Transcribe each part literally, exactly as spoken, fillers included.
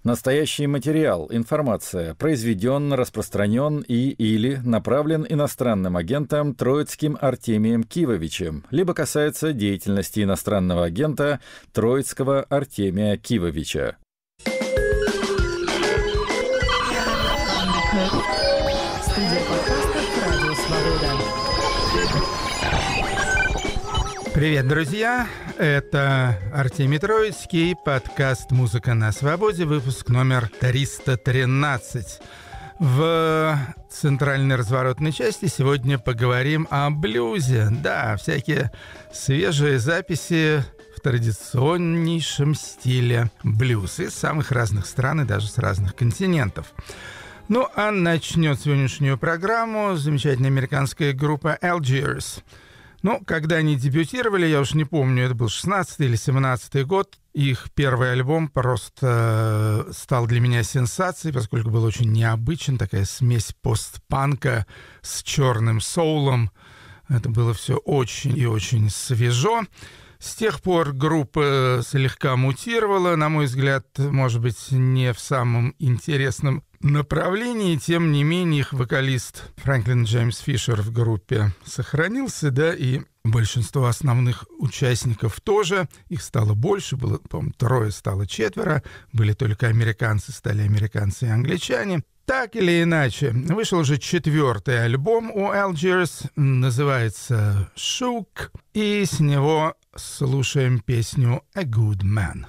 Настоящий материал, информация произведен, распространен и или направлен иностранным агентом Троицким Артемием Кивовичем, либо касается деятельности иностранного агента Троицкого Артемия Кивовича. Студия подкастов «Радио Свобода». Привет, друзья! Это Артемий Троицкий, подкаст «Музыка на свободе», выпуск номер триста тринадцать. В центральной разворотной части сегодня поговорим о блюзе. Да, всякие свежие записи в традиционнейшем стиле блюз из самых разных стран и даже с разных континентов. Ну, а начнет сегодняшнюю программу замечательная американская группа Algiers. Ну, когда они дебютировали, я уж не помню, это был шестнадцатый или семнадцатый год, их первый альбом просто стал для меня сенсацией, поскольку был очень необычен, такая смесь постпанка с черным соулом. Это было все очень и очень свежо. С тех пор группа слегка мутировала, на мой взгляд, может быть, не в самом интересном направлении. Тем не менее, их вокалист Фрэнклин Джеймс Фишер в группе сохранился, да, и большинство основных участников тоже. Их стало больше, было, по-моему, трое, стало четверо. Были только американцы, стали американцы и англичане. Так или иначе, вышел уже четвертый альбом у Algiers, называется «Shook», и с него слушаем песню «A Good Man».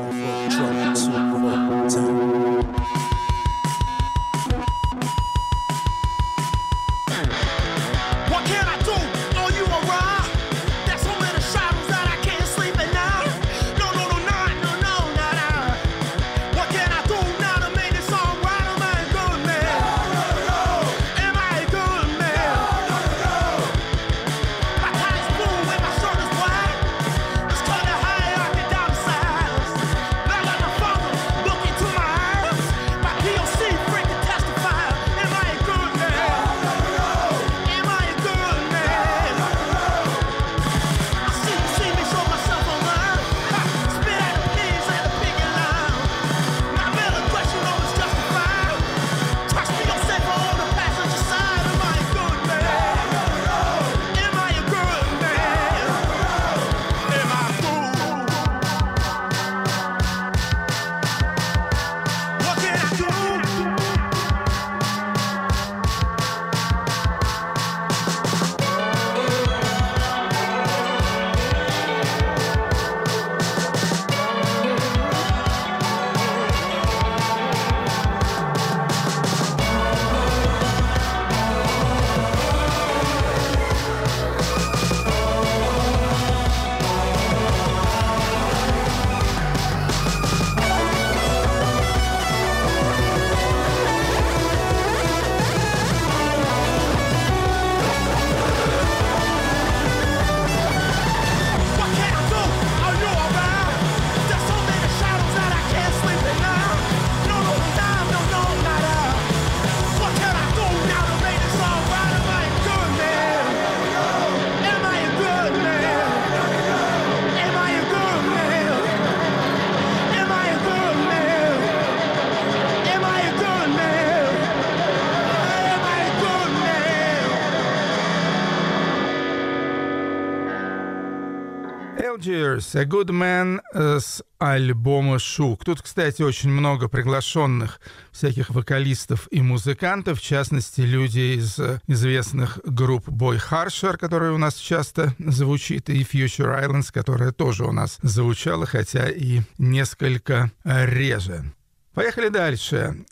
«A Good Man» с альбома «Shook». Тут, кстати, очень много приглашенных всяких вокалистов и музыкантов, в частности, люди из известных групп Boy Harsher, которая у нас часто звучит, и Future Islands, которая тоже у нас звучала, хотя и несколько реже. Поехали дальше.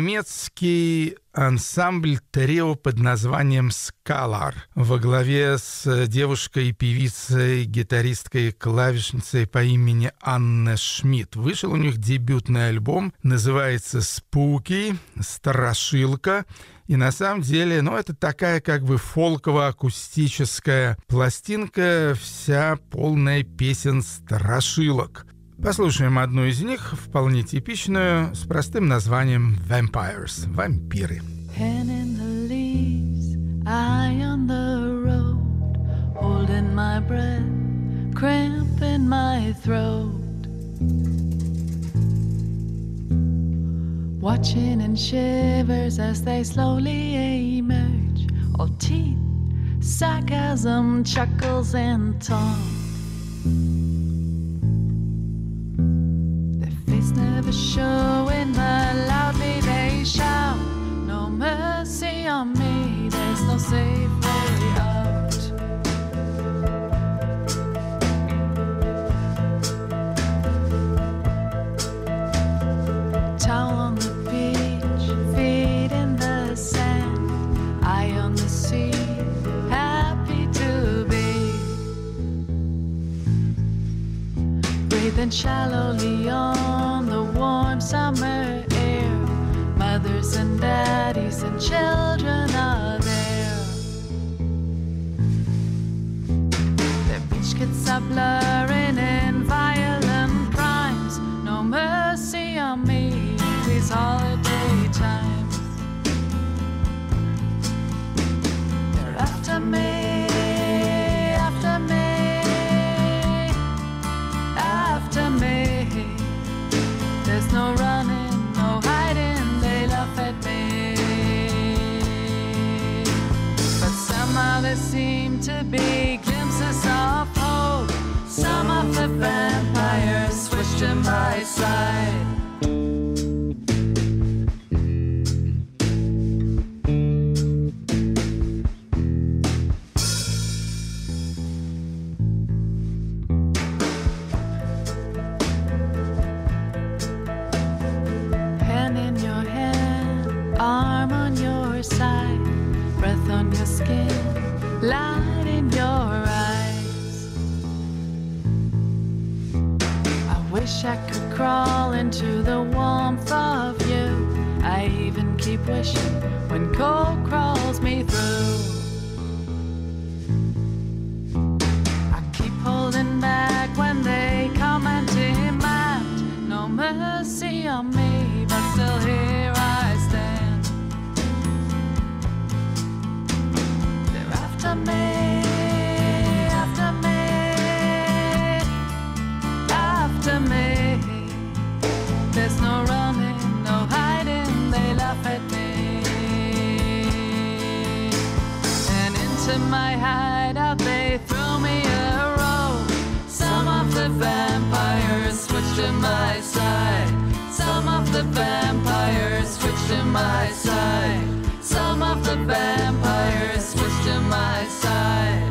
Немецкий ансамбль-трио под названием «Скалар» во главе с девушкой-певицей, гитаристкой, клавишницей по имени Анне Шмидт. Вышел у них дебютный альбом, называется «Спуки», «Страшилка». И на самом деле, ну, это такая как бы фолково-акустическая пластинка, вся полная песен страшилок. Послушаем одну из них, вполне типичную, с простым названием «Vampires» — «Вампиры». Hand in the leaves, eye on the road, holding my breath, cramp in my throat. watching in shivers as they slowly emerge, all teeth, sarcasm, chuckles, and taunt. Their face never showing, but loudly they shout, no mercy on me, there's no safe way out. Towel on the beach, feet in the sand, eye on the sea, happy to be. Breathing shallowly on the warm summer air, mothers and daddies and children are there. Their beach kids are blurring in violent crimes, no mercy on me these holiday times. They're after me, after me, after me. There's no running, no hiding, they laugh at me. But somehow there seem to be glimpses of hope. Some of the vampires switch to my side. Hand in your hand, arm on your side, breath on your skin, light in your eyes. I wish I could crawl into the warmth of you. I even keep wishing when cold crawls me through. I keep holding back when they come and demand no mercy on me, but still here I stand. They're after me, after me, after me. There's no running, no hiding, they laugh at me. And into my hideout they throw me a rope. Some of the vampires switch to my side. Some of the vampires switch to my side. Some of the vampires switch to my side.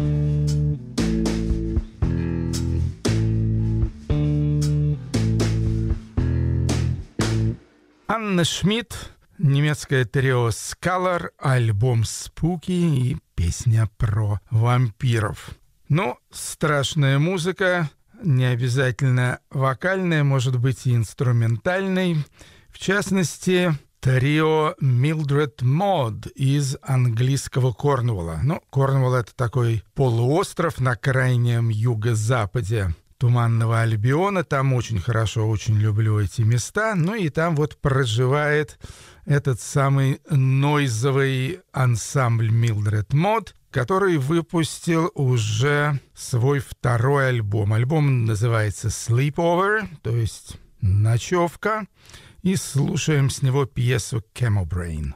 Анна Шмидт, немецкое трио Scalar, альбом «Спуки» и песня про вампиров. Ну, страшная музыка, не обязательно вокальная, может быть и инструментальной. В частности, трио Mildred Maud из английского Корнуолла. Ну, Корнуолл — это такой полуостров на крайнем юго-западе Туманного Альбиона. Там очень хорошо, очень люблю эти места. Ну и там вот проживает этот самый нойзовый ансамбль Mildred Maud, который выпустил уже свой второй альбом. Альбом называется Sleepover, то есть ночевка. И слушаем с него пьесу Camel Brain.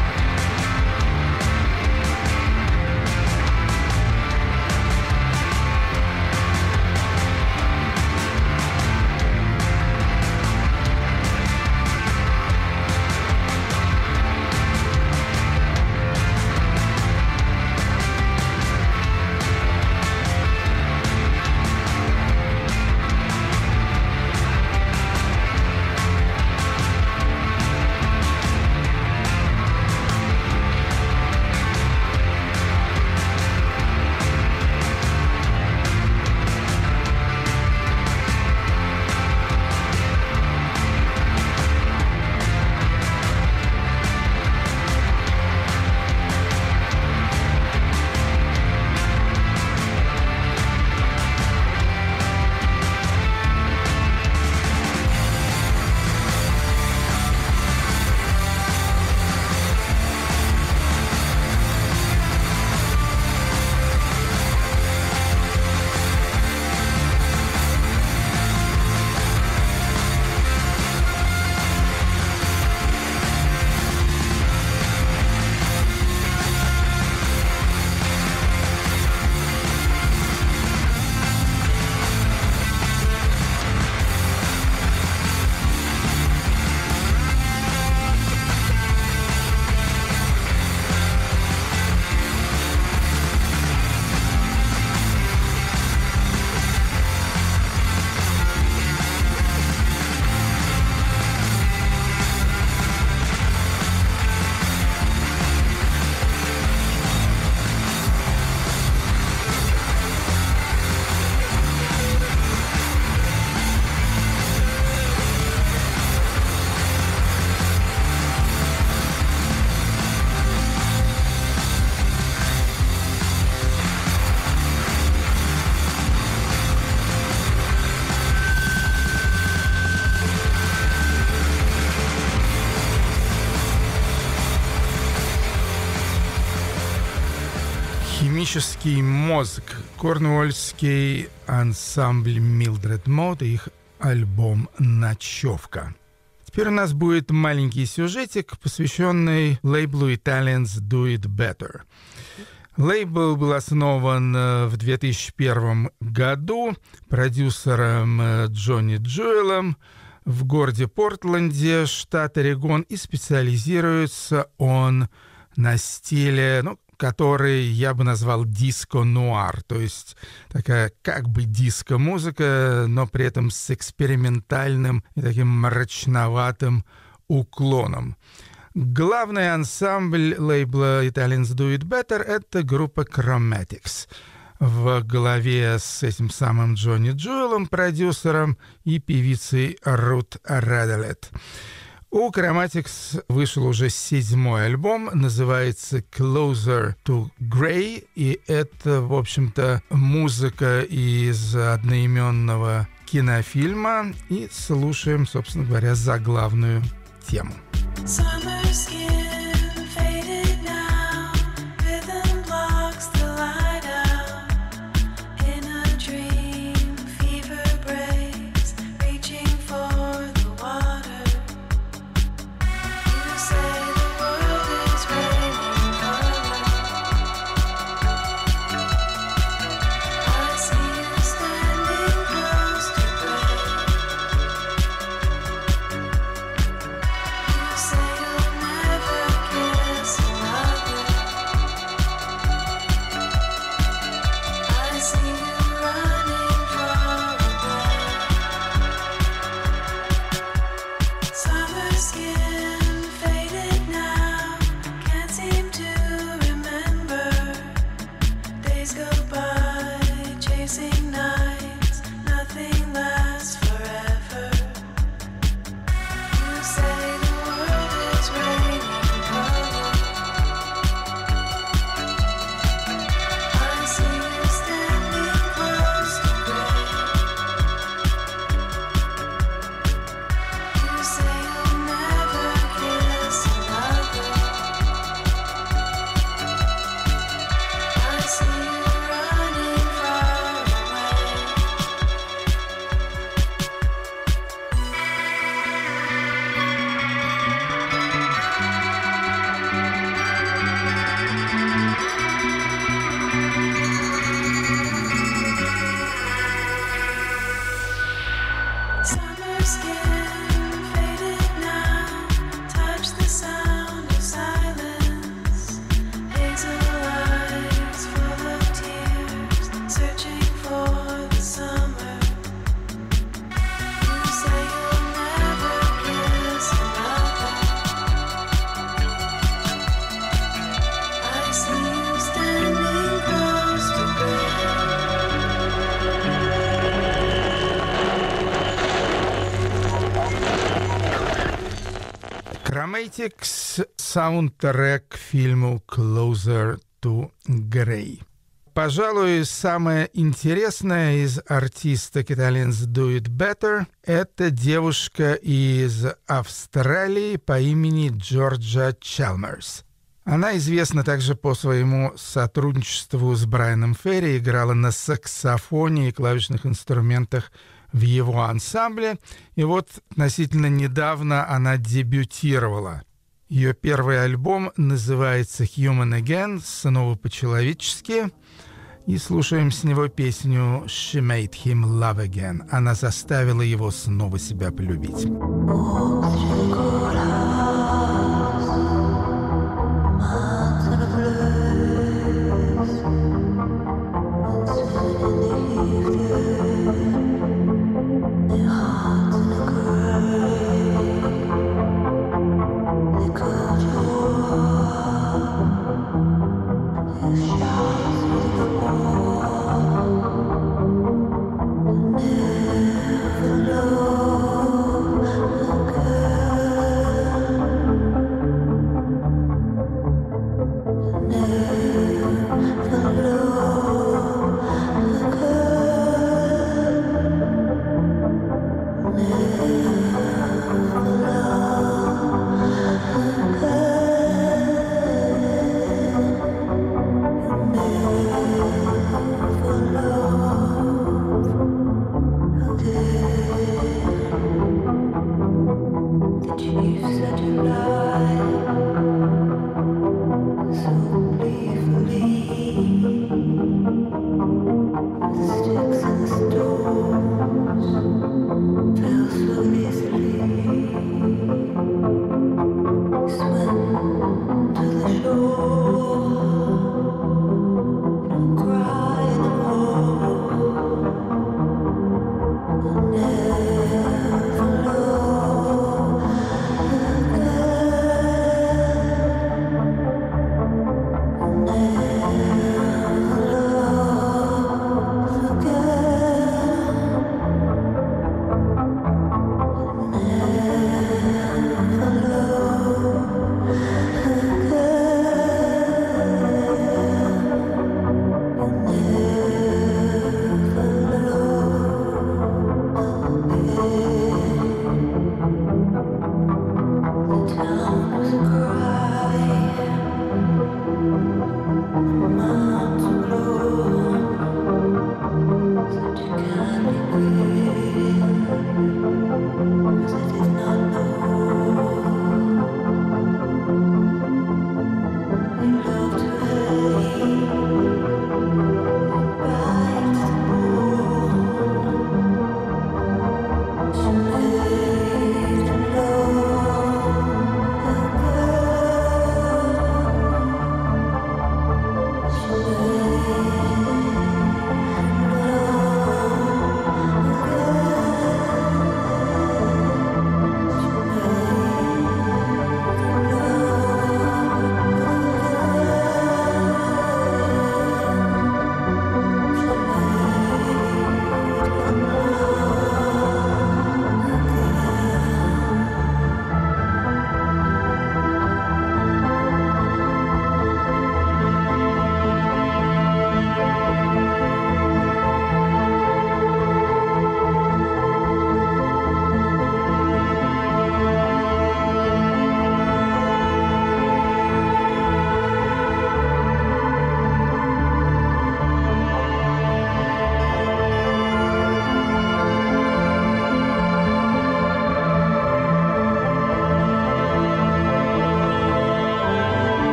Thank Химический мозг. Корнуольский ансамбль Mildred Mote и их альбом «Ночевка». Теперь у нас будет маленький сюжетик, посвященный лейблу Italians Do It Better. Лейбл был основан в две тысячи первом году продюсером Джонни Джоэлом в городе Портленде, штат Орегон, и специализируется он на стиле, ну, который я бы назвал диско-нуар, то есть такая как бы диско-музыка, но при этом с экспериментальным и таким мрачноватым уклоном. Главный ансамбль лейбла Italians Do It Better — это группа Chromatics в главе с этим самым Джонни Джоэлом, продюсером, и певицей Рут Раделет. У Chromatics вышел уже седьмой альбом, называется «Closer to Grey», и это, в общем-то, музыка из одноименного кинофильма, и слушаем, собственно говоря, заглавную тему. Chromatics — саундтрек к фильму «Closer to Grey». Пожалуй, самое интересное из артисток Italians Do It Better — это девушка из Австралии по имени Джорджа Чалмерс. Она известна также по своему сотрудничеству с Брайаном Ферри, играла на саксофоне и клавишных инструментах в его ансамбле, и вот относительно недавно она дебютировала. Ее первый альбом называется «Human Again», снова по-человечески, и слушаем с него песню «She Made Him Love Again». Она заставила его снова себя полюбить. Never know again.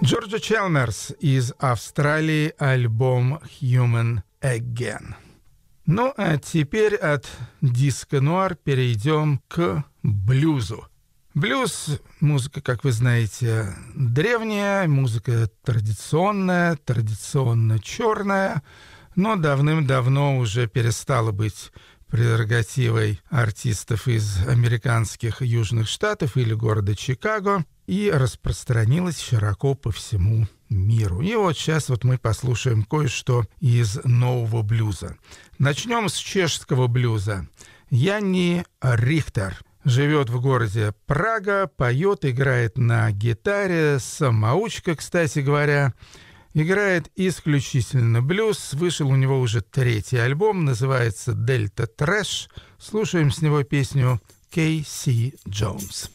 Джорджи Чалмерс из Австралии, альбом «Human Again». Ну, а теперь от диско-нуар перейдем к блюзу. Блюз – музыка, как вы знаете, древняя, музыка традиционная, традиционно черная, но давным-давно уже перестала быть прерогативой артистов из американских Южных Штатов или города Чикаго и распространилась широко по всему миру. И вот сейчас вот мы послушаем кое-что из нового блюза. Начнем с чешского блюза. Янни Рихтер живет в городе Прага, поет, играет на гитаре, самоучка, кстати говоря. Играет исключительно блюз. Вышел у него уже третий альбом, называется «Дельта Трэш». Слушаем с него песню «Кей Си Джонс».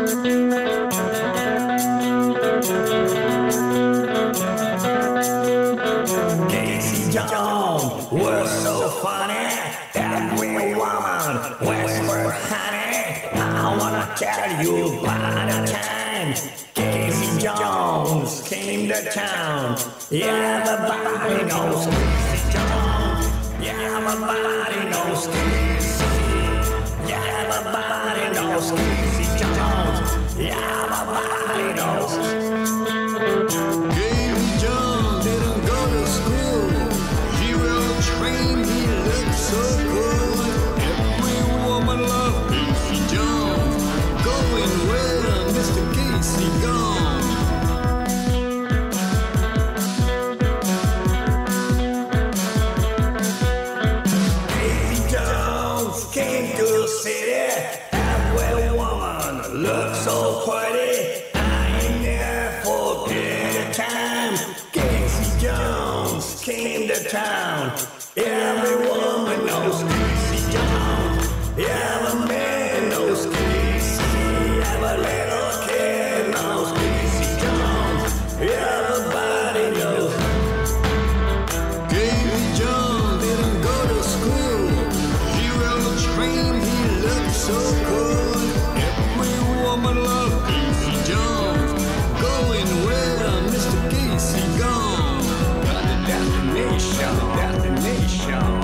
Casey Jones was so funny, every woman whispered, honey, I wanna tell you about the time Casey Jones came to town. Yeah, everybody knows Casey Jones. Yeah, everybody knows Casey. Yeah, everybody knows Casey Jones. Yeah, everybody knows. Casey Jones didn't go to school. He was trained, he looked so good. Every woman loved Casey Jones. Going well, Mister Casey gone. Casey Jones came to the city. Every woman looked so pretty. I ain't there for a period of time. Casey Jones came to town. Every woman knows Casey Jones. Every man knows Casey. Every little kid knows Casey Jones. Everybody knows. Casey Jones didn't go to school. He was trained, he looked so good. Every woman loved Casey Jones. Going well, Mister Casey gone. Got the destination, destination.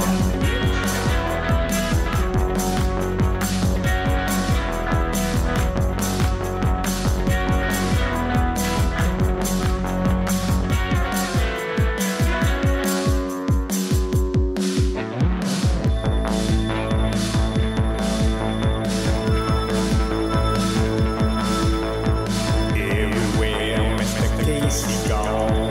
Everywhere Mister Casey gone.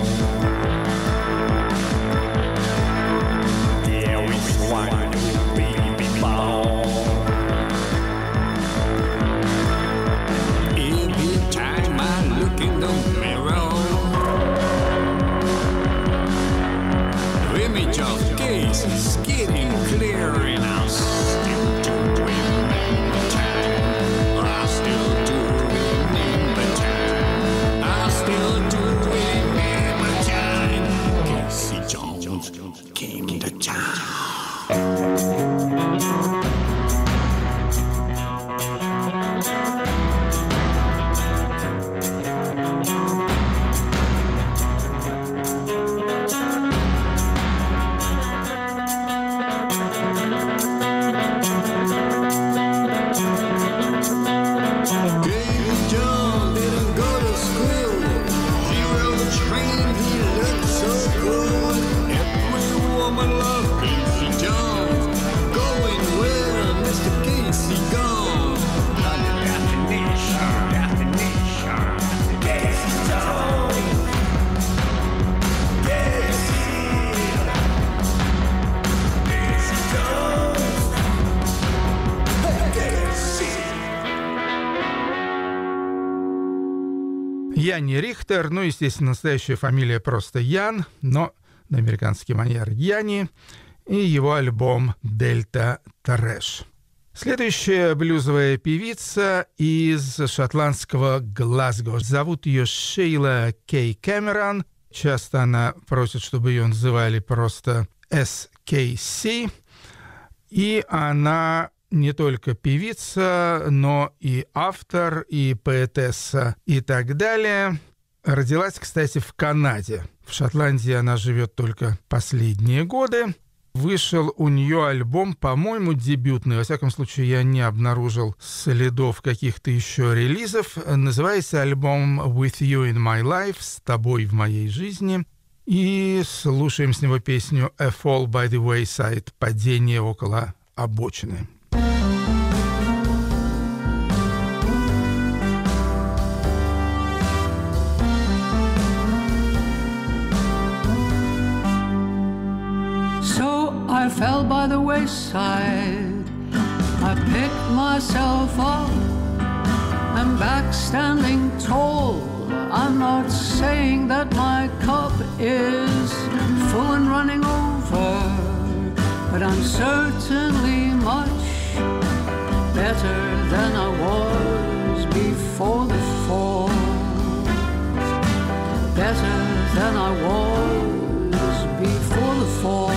There is one new baby born. Every time I look in the mirror, the image of Casey's getting clearer, and I'll still do remember time. I still do remember time. I still do remember time. Casey Jones came to town. Casey Jones didn't go to school. He was trained, he looked so good. Every woman loved Casey Jones. Going well, Mister Casey gone. Got the destination, destination. Casey Jones. Casey. Casey Jones. Casey. Янни Рихтер, ну, естественно, настоящая фамилия просто Ян, но на американский манер Янни, и его альбом «Дельта Трэш». Следующая блюзовая певица из шотландского Глазго. Зовут ее Шейла Кей Кэмерон. Часто она просит, чтобы ее называли просто эс кей си. И она не только певица, но и автор, и поэтесса, и так далее. Родилась, кстати, в Канаде. В Шотландии она живет только последние годы. Вышел у нее альбом, по-моему, дебютный. Во всяком случае, я не обнаружил следов каких-то еще релизов. Называется альбом «With You in My Life», «С тобой в моей жизни». И слушаем с него песню «A Fall by the Wayside», «Падение около обочины». I fell by the wayside, I picked myself up, I'm back standing tall. I'm not saying that my cup is full and running over, but I'm certainly much better than I was before the fall. Better than I was before the fall.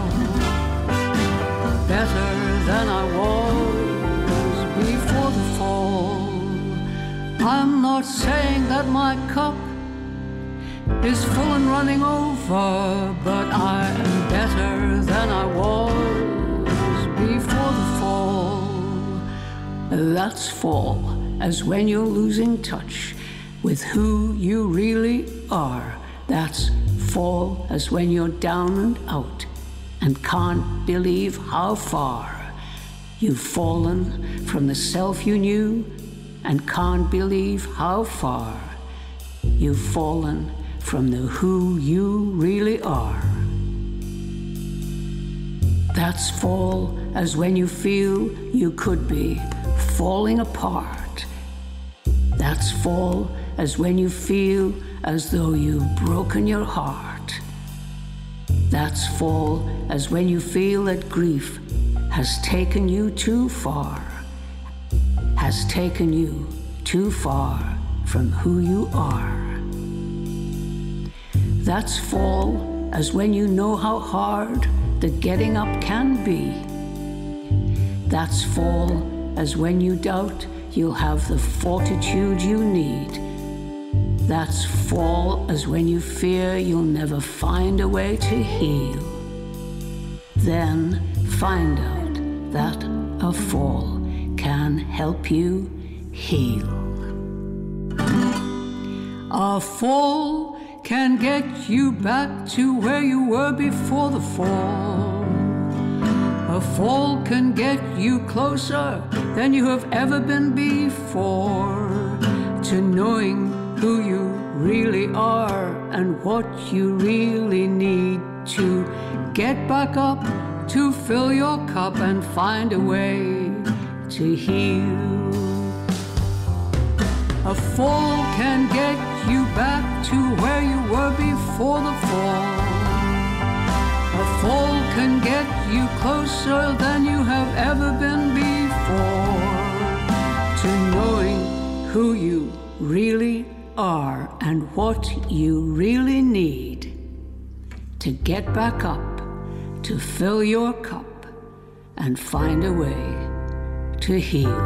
Better than I was before the fall. I'm not saying that my cup is full and running over, but I'm better than I was before the fall. That's fall, as when you're losing touch with who you really are. That's fall, as when you're down and out and can't believe how far you've fallen from the self you knew, and can't believe how far you've fallen from the who you really are. That's fall, as when you feel you could be falling apart. That's fall, as when you feel as though you've broken your heart. That's fall, as when you feel that grief has taken you too far, has taken you too far from who you are. That's fall, as when you know how hard the getting up can be. That's fall, as when you doubt you'll have the fortitude you need. That's fall, as when you fear you'll never find a way to heal. Then find out that a fall can help you heal. A fall can get you back to where you were before the fall. A fall can get you closer than you have ever been before to knowing who you really are and what you really need to get back up, to fill your cup and find a way to heal. A fall can get you back to where you were before the fall. A fall can get you closer than you have ever been before to knowing who you really are and what you really need to get back up, to fill your cup and find a way to heal.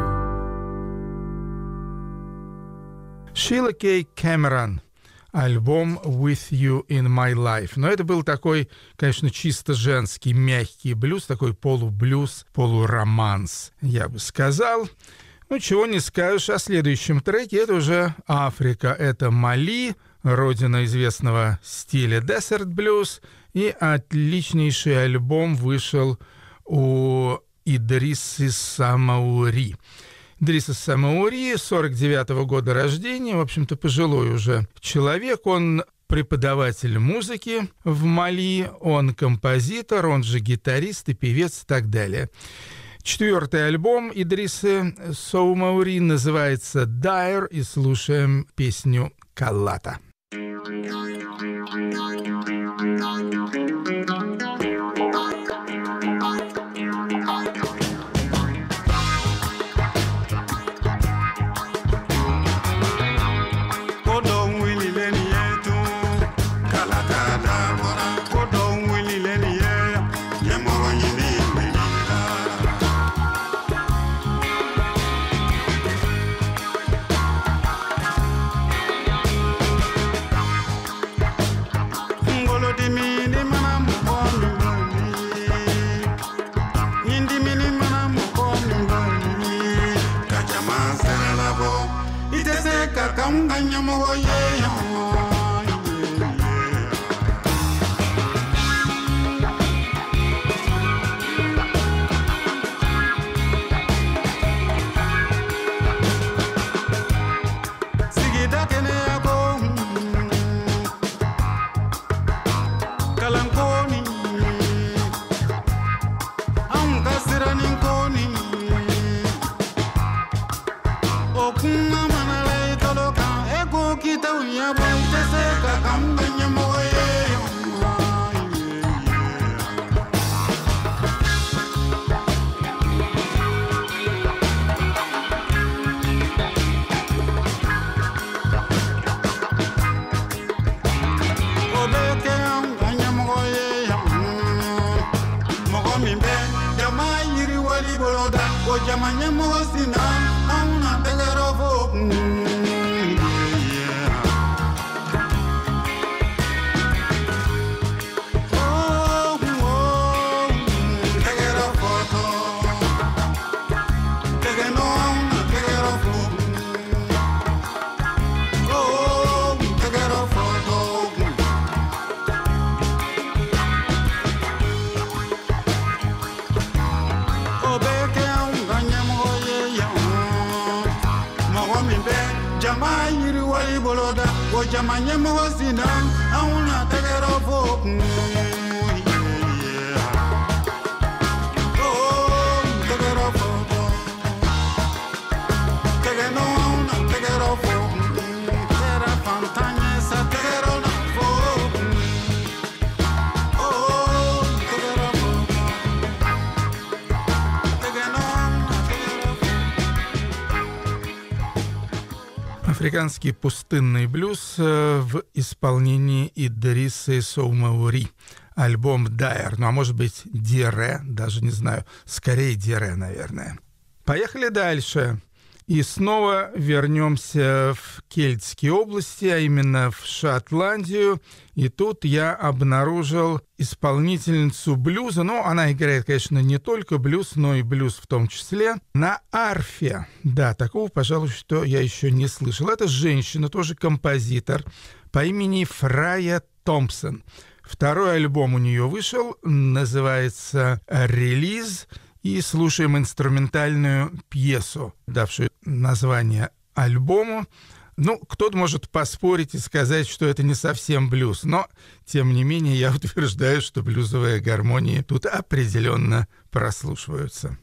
Шила Кей Кэмерон, альбом «With You in My Life». Но это был такой, конечно, чисто женский, мягкий блюз, такой полублюз, полуроманс, я бы сказал. Ну, чего не скажешь о следующем треке. Это уже Африка, это Мали, родина известного стиля Desert Blues. И отличнейший альбом вышел у Идрисы Самаури. Идриса Самаури, сорок девятого года рождения, в общем-то, пожилой уже человек. Он преподаватель музыки в Мали, он композитор, он же гитарист и певец и так далее. Четвертый альбом Идрисы Самаури называется «Dire», и слушаем песню «Калата». Африканский пустынный блюз в исполнении Идрисы Соумаури. Альбом «Дайр», ну а может быть «Дире», даже не знаю, скорее «Дире», наверное. Поехали дальше. И снова вернемся в Кельтские области, а именно в Шотландию. И тут я обнаружил исполнительницу блюза. Ну, она играет, конечно, не только блюз, но и блюз в том числе. На арфе. Да, такого, пожалуй, что я еще не слышал. Это женщина, тоже композитор, по имени Фрая Томпсон. Второй альбом у нее вышел, называется «Релиз». И слушаем инструментальную пьесу, давшую название альбому. Ну, кто-то может поспорить и сказать, что это не совсем блюз, но, тем не менее, я утверждаю, что блюзовые гармонии тут определенно прослушиваются.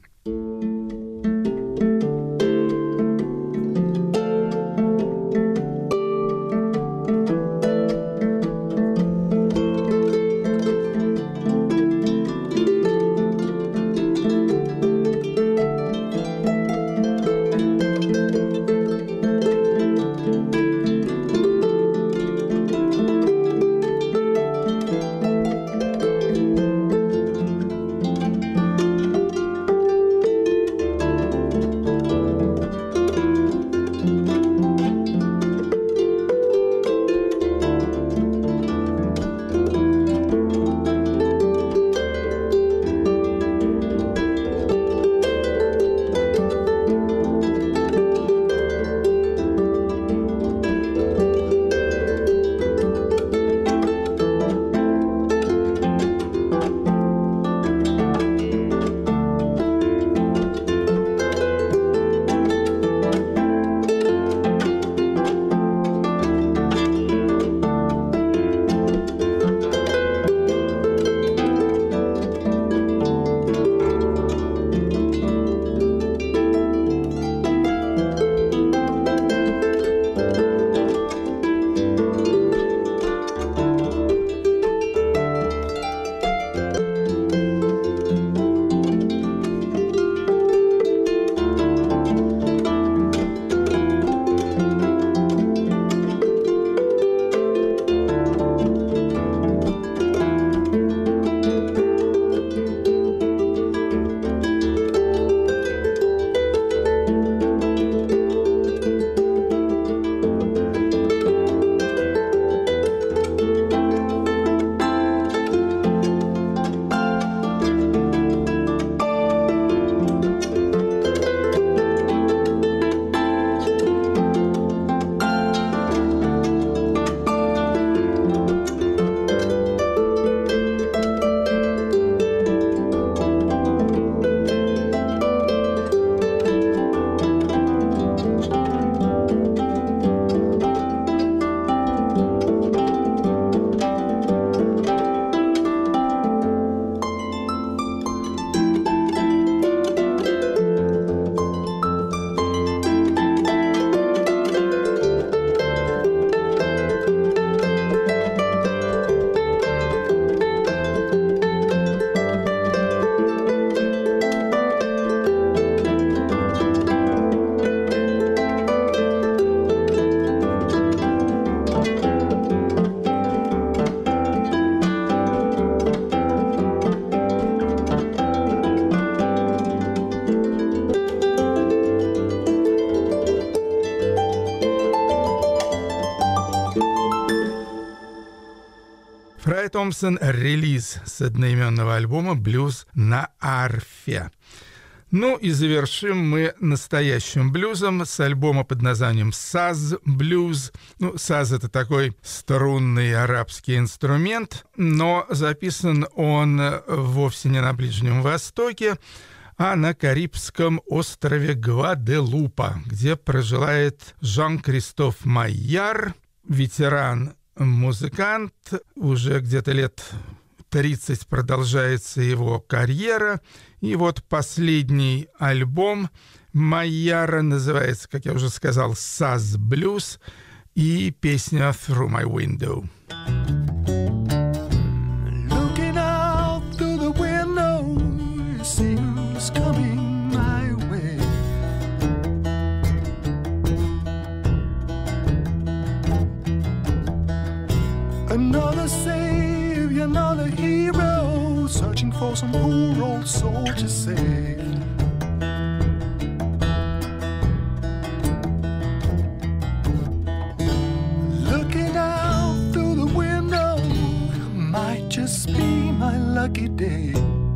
Томпсон, релиз с одноименного альбома «Блюз на арфе». Ну и завершим мы настоящим блюзом с альбома под названием «Саз Блюз». Ну, саз — это такой струнный арабский инструмент, но записан он вовсе не на Ближнем Востоке, а на Карибском острове Гваделупа, где проживает Жан-Кристоф Майяр, ветеран-музыкант, уже где-то лет тридцать продолжается его карьера. И вот последний альбом Майяра называется, как я уже сказал, «Саз Блюз», и песня «Through My Window». Looking out through the window, see who's coming my way. Another savior, another hero, searching for some poor old soul to save. Looking out through the window might just be my lucky day.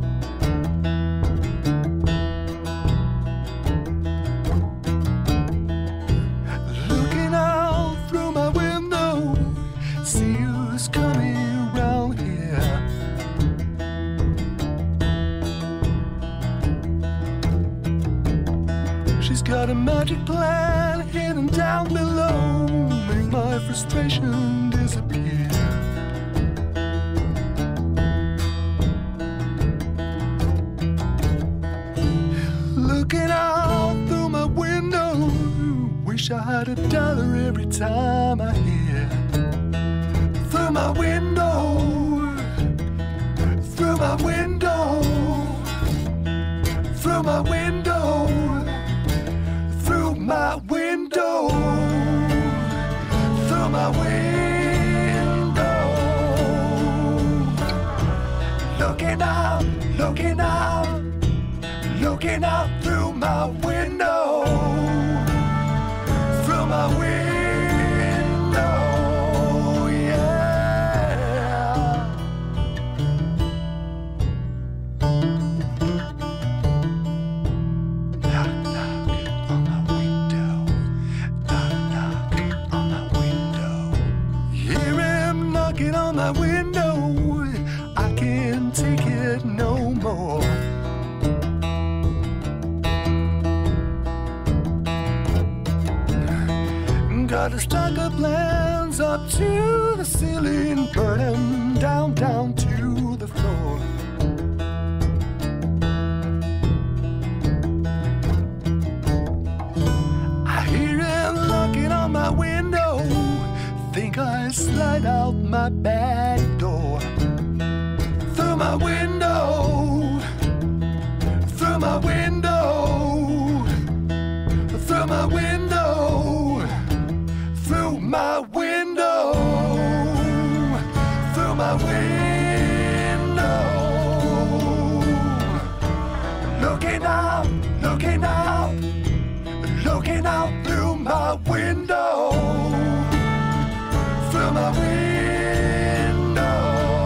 Looking out through my window, see who's coming around here. She's got a magic plan hidden down below, make my frustration disappear. Looking out through my window, wish I had a dollar every time I hear. Through my window, through my window, through my window, through my window, through my window. Looking out, looking out, looking out through my window, through my window. My window, I can't take it no more. Got a stack of plans up to the ceiling, burn them down, down to the floor. I hear him knocking on my window, think I slide out my back door. Through my window, through my window, through my window, through my window, through my window. Looking out, looking out, looking out through my window. Through my window,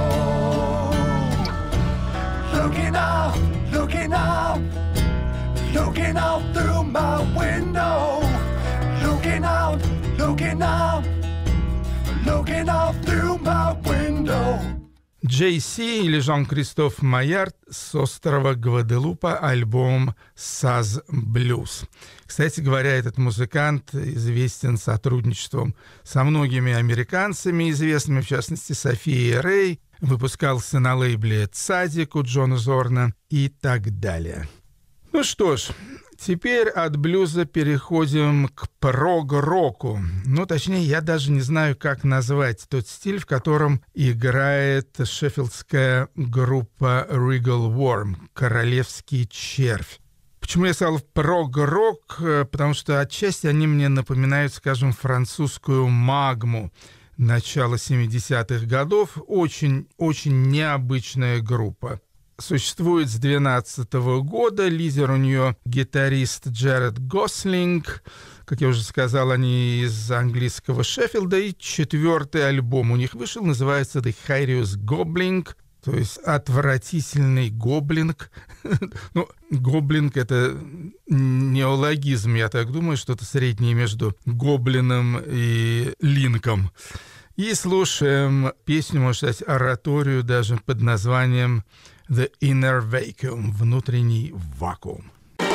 looking out, looking out, looking out through my window, looking out, looking out, looking out through my window. Джей Си или Жан-Кристоф Майяр с острова Гваделупа, альбом «Саз Блюз». Кстати говоря, этот музыкант известен сотрудничеством со многими американцами, известными, в частности, Софией Рэй, выпускался на лейбле «Цадик» у Джона Зорна и так далее. Ну что ж, теперь от блюза переходим к прог-року. Ну, точнее, я даже не знаю, как назвать тот стиль, в котором играет шеффилдская группа Regal Worm, «Королевский червь». Почему я сказал прог-рок? Потому что отчасти они мне напоминают, скажем, французскую магму начала семидесятых годов. Очень-очень необычная группа. существует с две тысячи двенадцатого года. Лидер у нее гитарист Джеред Гослинг. Как я уже сказал, они из английского Шеффилда. И четвертый альбом у них вышел, называется The Hideous Gobbling, то есть отвратительный гоблинг. Ну, гоблинг — это неологизм, я так думаю, что-то среднее между гоблином и линком. И слушаем песню, можно сказать, ораторию даже под названием The Inner Vacuum, внутренний вакуум.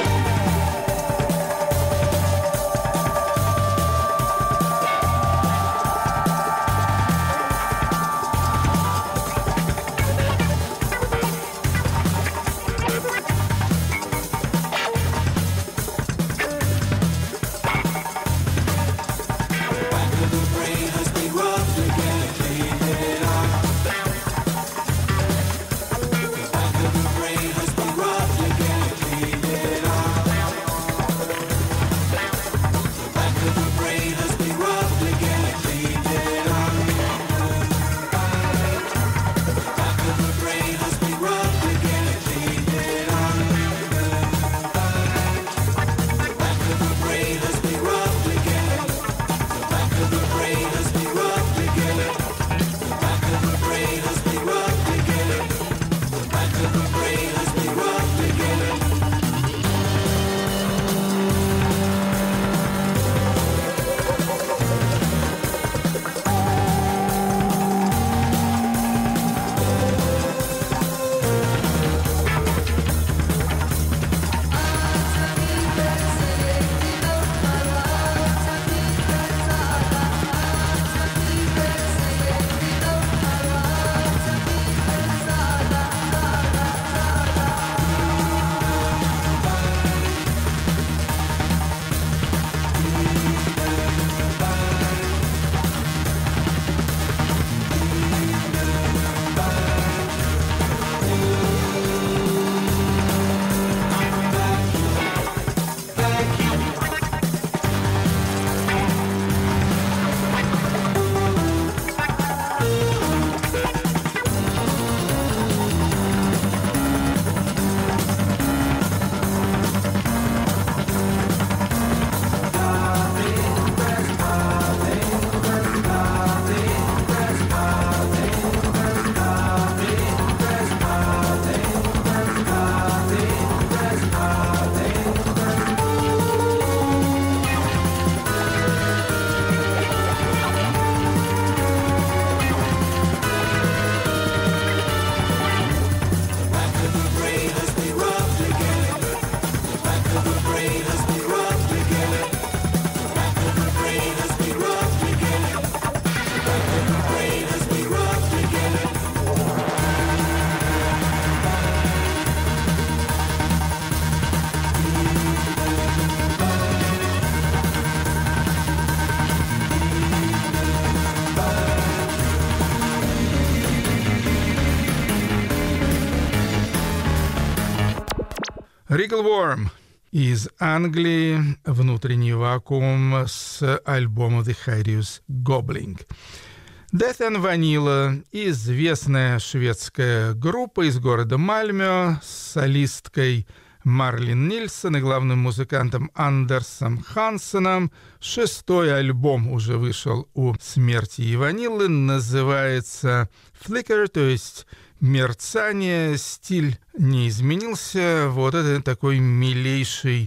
Wrigglworm из Англии, внутренний вакуум с альбома The Hideous Gobbling. Death and Vanilla — известная шведская группа из города Мальмё с солисткой Марлин Нильсон и главным музыкантом Андерсом Хансеном. Шестой альбом уже вышел у «Смерти и Ваниллы», называется «Flicker», то есть мерцание. Стиль не изменился. Вот это такой милейший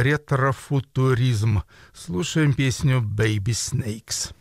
ретро-футуризм. Слушаем песню «Baby Snakes».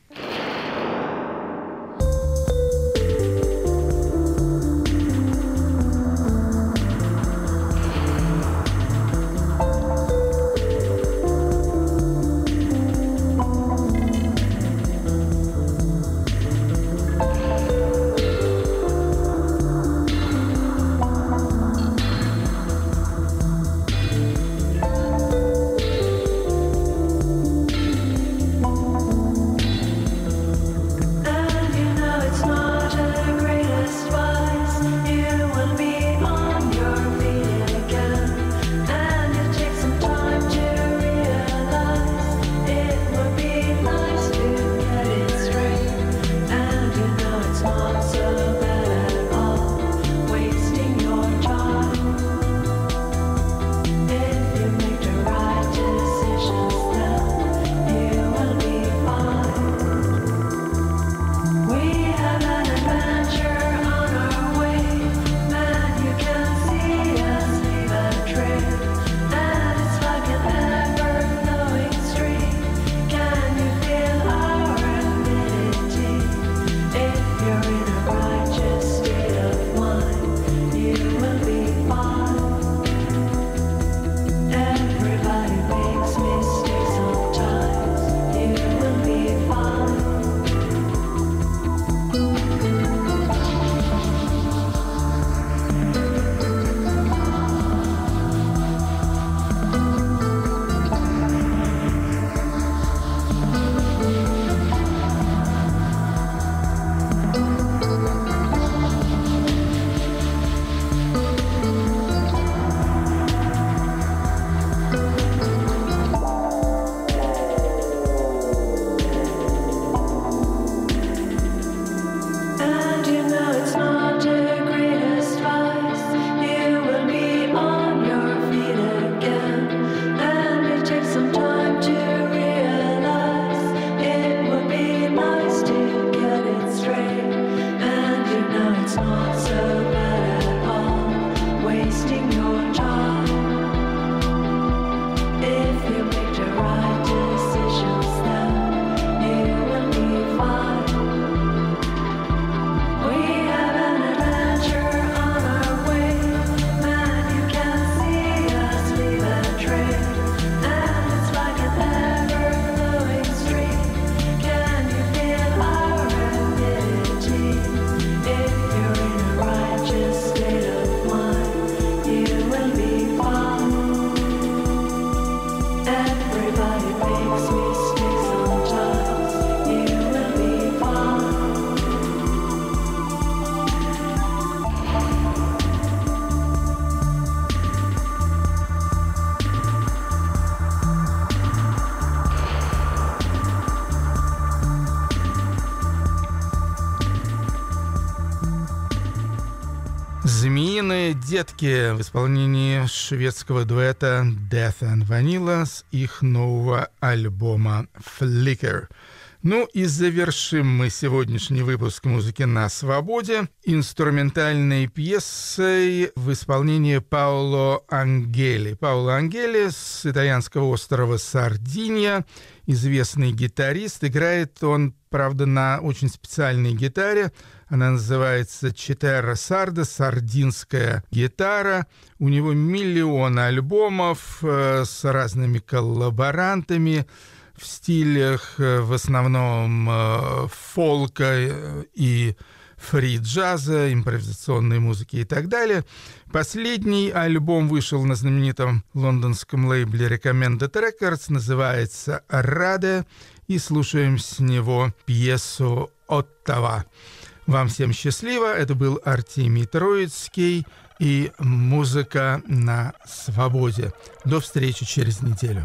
«Детки» в исполнении шведского дуэта Death and Vanilla с их нового альбома «Flicker». Ну и завершим мы сегодняшний выпуск «Музыки на свободе» инструментальной пьесой в исполнении Паоло Ангели. Паоло Ангели с итальянского острова Сардинья, известный гитарист. Играет он, правда, на очень специальной гитаре. Она называется «Читерра Сарда», сардинская гитара. У него миллион альбомов э, с разными коллаборантами в стилях э, в основном э, фолка и фри-джаза, импровизационной музыки и так далее. Последний альбом вышел на знаменитом лондонском лейбле Recommended Records, называется «Раде», и слушаем с него пьесу «Оттава». Вам всем счастливо. Это был Артемий Троицкий и «Музыка на свободе». До встречи через неделю.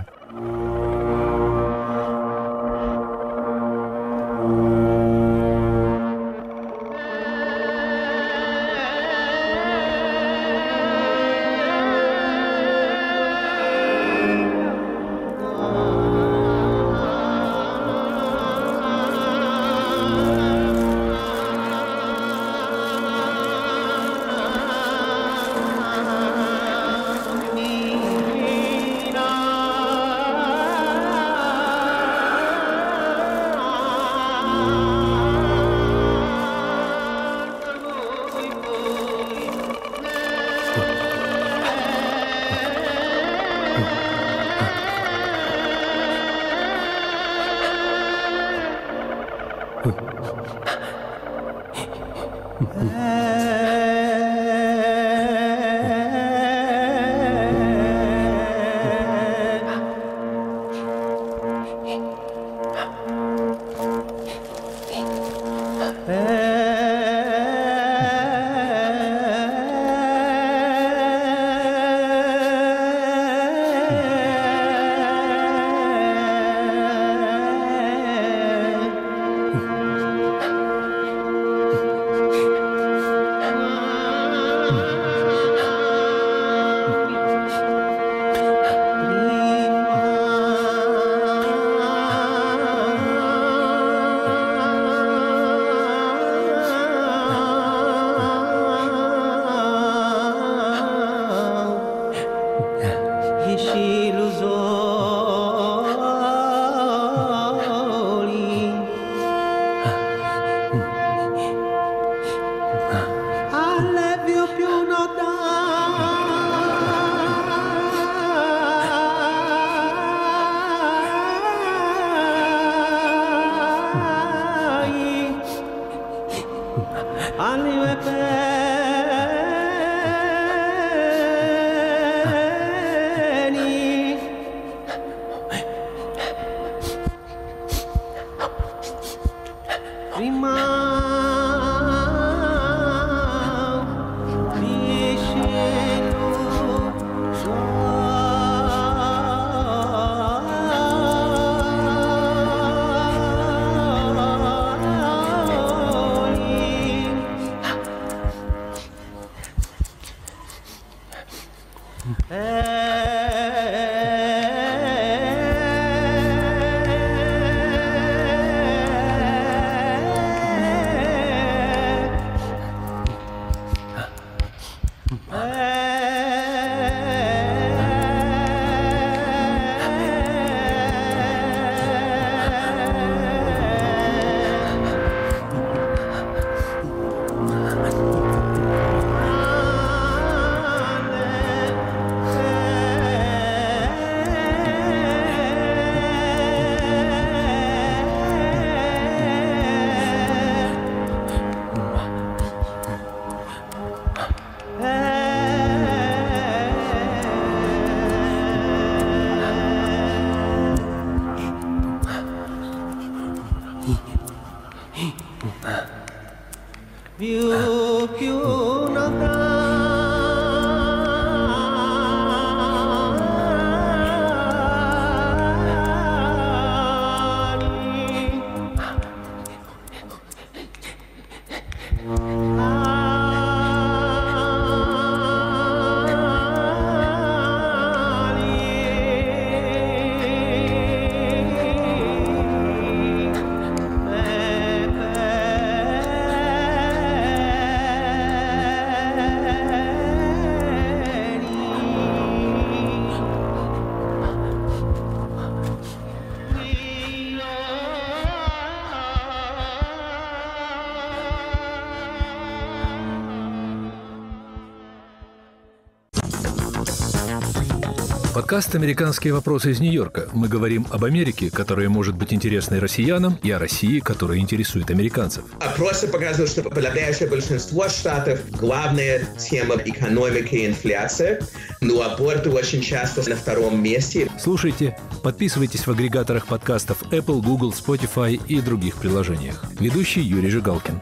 Подкаст «Американские вопросы» из Нью-Йорка. Мы говорим об Америке, которая может быть интересной россиянам, и о России, которая интересует американцев. Опросы показывают, что подавляющее большинство штатов главная тема экономики и инфляция, но аборты очень часто на втором месте. Слушайте, подписывайтесь в агрегаторах подкастов Apple, Google, Spotify и других приложениях. Ведущий Юрий Жигалкин.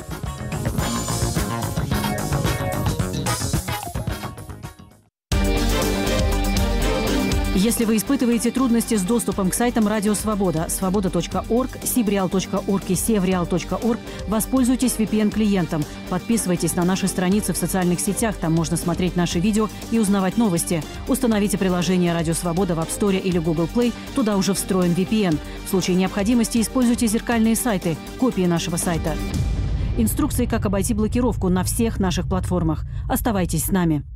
Если вы испытываете трудности с доступом к сайтам Радио Свобода, свобода точка орг, сибреал точка орг и севреал точка орг, воспользуйтесь ви пи эн-клиентом. Подписывайтесь на наши страницы в социальных сетях, там можно смотреть наши видео и узнавать новости. Установите приложение Радио Свобода в App Store или Google Play, туда уже встроен ви пи эн. В случае необходимости используйте зеркальные сайты, копии нашего сайта. Инструкции, как обойти блокировку на всех наших платформах. Оставайтесь с нами.